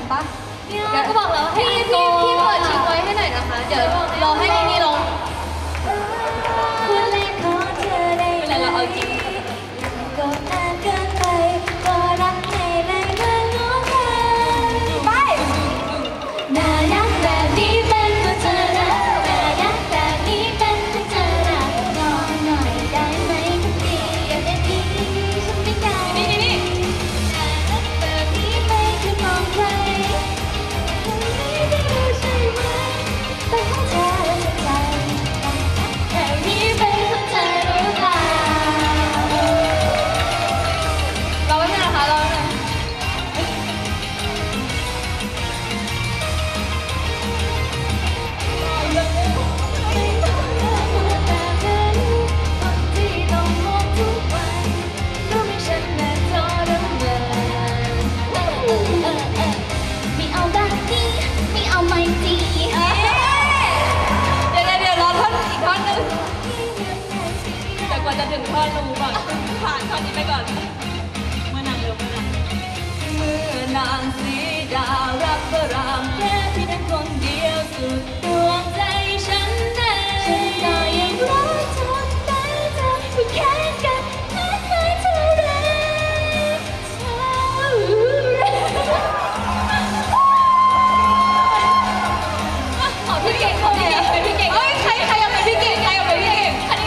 ปะเนี่ยก็บอกแล้วให้พี่เปิดชิงไว้ให้หน่อยนะคะเดี๋ยวรอให้นี่ลงคุณเล่นของเธอได้เลยเราเอาจริงก็นานเกินไปก็รักให้ได้เมื่อง้อเธอไปน่ารักแบบนี้เป็นตัวเธอนะน่ารักแบบนี้เป็นตัวเธอนะรอหน่อยได้ไหมทุกทีอย่าได้ทีฉันไม่ได้นี่น่ารักแบบนี้ไม่เคยมองใครไม่ได้ใช่ไหมเป็นของเธอและใจแบบนี้เป็นของเธอหรือเปล่าเราไม่ใช่นะคะเราไม่จะถึงท่อนลงก่อนผ่านท่อนนี้ไปก่อนเมื่อนางเร็วเมื่อนางสีดารักพระรามแค่เพียงคนเดียวสุดดวงใจฉันเองฉันก็ยังรักเธอได้เธอไม่แค่กันไม่เคยเท่าไรขอพี่เก่งเขาเนี่ยเป็นพี่เก่งเอ้ยใครอยากเป็นพี่เก่งใครอยากเป็นพี่เก่งอันนี้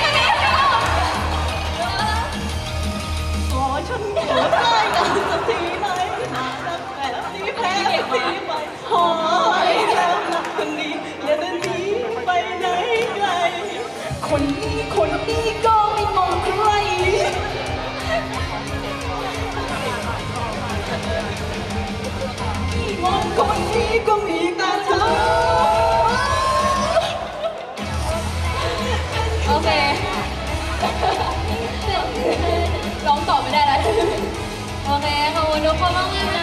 ฉันขอได้กันสักทีไหมหารักแบบนี้แพ้สักทีไหมขอให้แล้วรักคนนี้อย่าเดินหนีไปไหนไกลคนนี้ก็ไม่มองใครมองคนนี้ก็มีแต่เธอโอเคร้องต่อไม่ได้แล้วโอเคขอบคุณทุกคนมากเลย